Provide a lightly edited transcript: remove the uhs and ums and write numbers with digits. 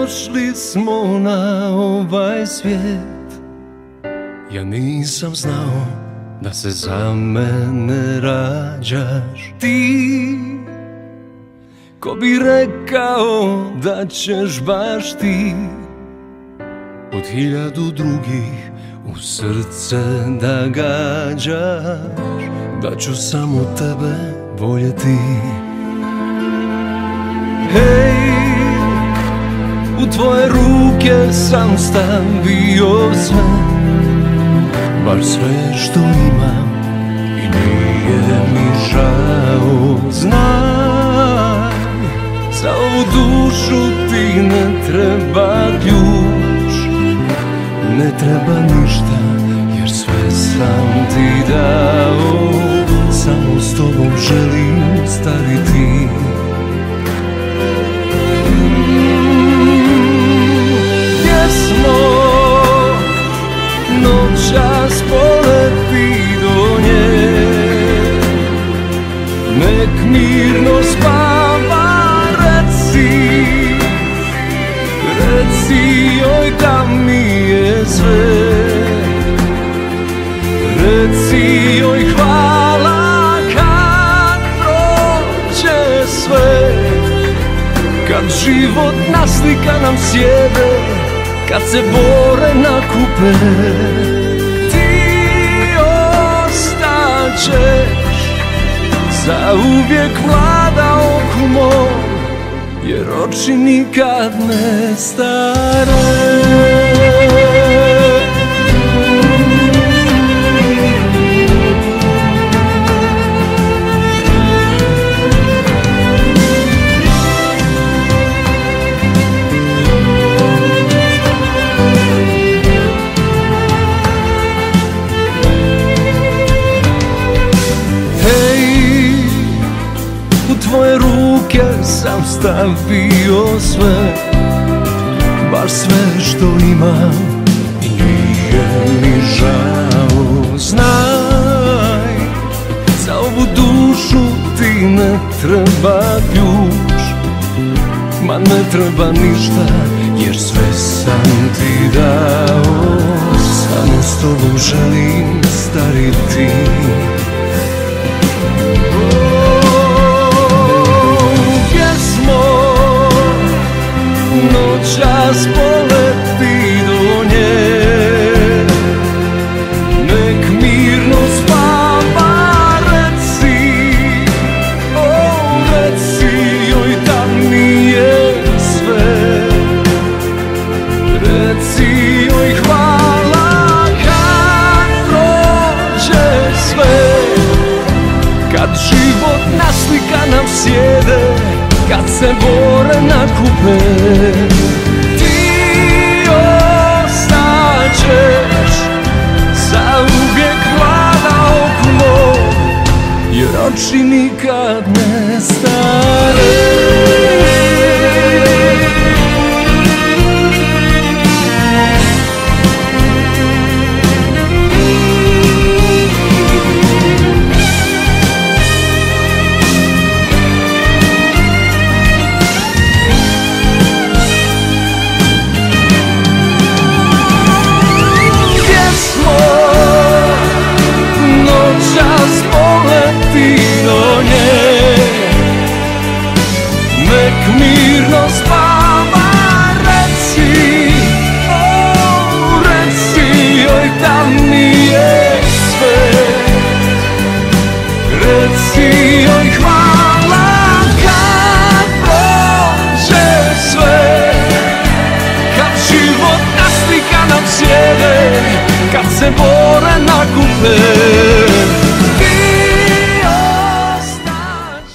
došli smo na ovaj svijet. Ja nisam znao da se za mene rađaš ti. Ko bi rekao da ćeš baš ti od 1000 drugih u srce da gađaš, da ću samo tebe voljeti. Hej, u tvoje ruke sam stavio sve, baš sve što imam i nije mi žao. Znaj, za ovu dušu ti ne treba ključ, ne treba ništa jer sve sam ti dao. Samo s tobom želim stariti. Gdje smo? Noćas poleti do nje, nek mirno spava. Reci joj da mi je sve, reci joj hvala kad prođe sve. Kad život naslika nam sjede, kad se bore na kupe, ti ostaćeš zauvijek mlada oku moj, jer oči nikad ne stare. U tvoje ruke sam stavio sve, baš sve što imam i nije mi žao. Znaj, za ovu dušu ti ne treba ključ, ma ne treba ništa jer sve sam ti dao. Samo s tobom želim stariti. Noćas poleti do nje, nek mirno spava. Reci joj da mi je sve, reci joj hvala kad prođe sve. Kad život naslika nam sjede, kad se bore na kupe, ti ostaćeš zauvijek mlada oku moj, jer oči nikad ne stare. Nek mirno spava. Reci joj da mi je sve, reci joj hvala kad prođe sve. Kad život naslika nam sjede, kad se bore na kupe,